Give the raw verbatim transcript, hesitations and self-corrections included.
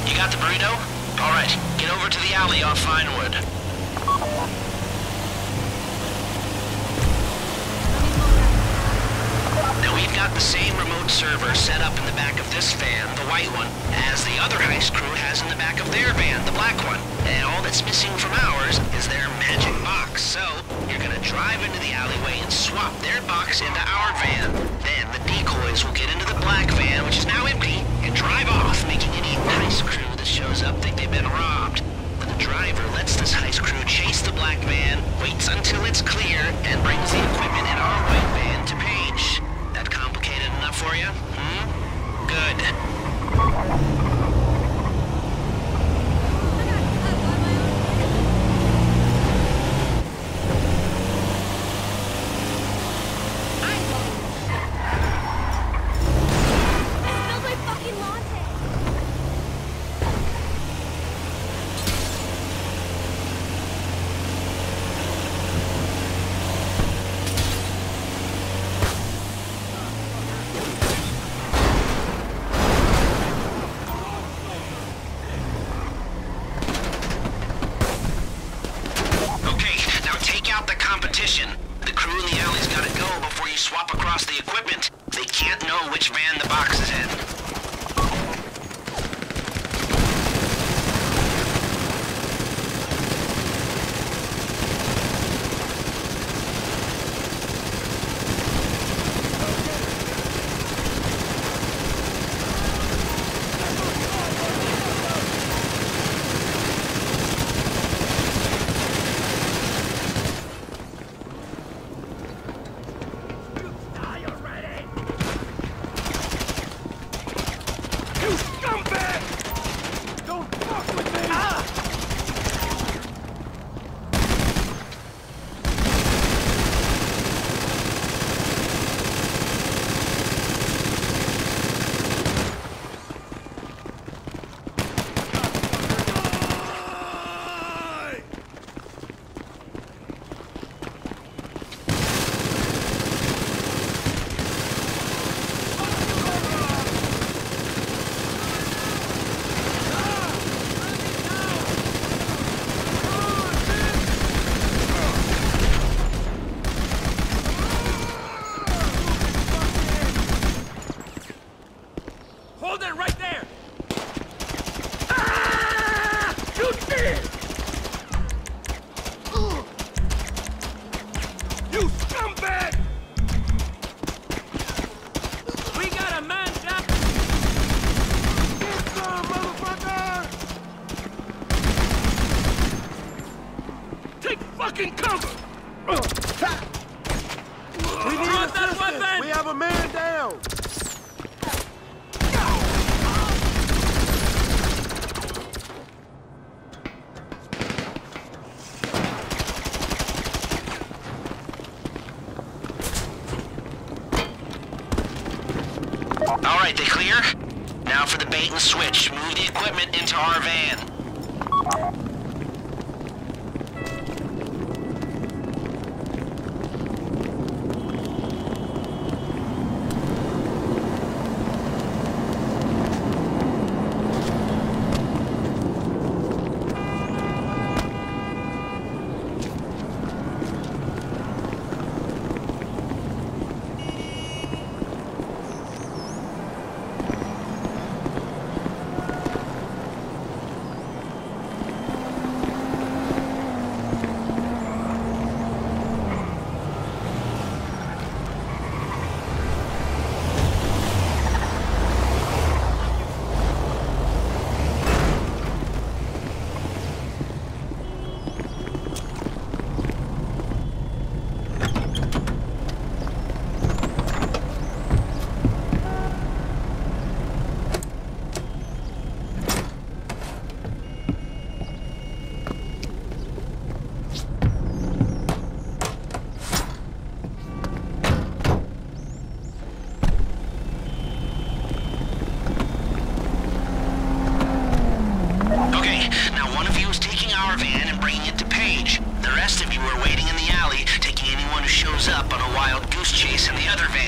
You got the burrito? Alright, get over to the alley off Vinewood. Now we've got the same remote server set up in the back of this van, the white one, as the other heist crew has in the back of their van, the black one. And all that's missing from ours is their magic box. So, you're gonna drive into the alleyway and swap their box into our van. Then the decoys will get into the black van, which is now empty, and drive off, making any heist crew that shows up think they've been robbed. Then the driver lets this heist crew chase the black van, waits until it's clear, and brings the equipment in our white van to Page. That complicated enough for you? Hmm? Good. The crew in the alley's gotta go before you swap across the equipment. They can't know which van the box is in. Fucking cover! We need Drop that assistance! weapon! We have a man down! All right, they clear? Now for the bait and switch. Move the equipment into our van. Up on a wild goose chase in the other van.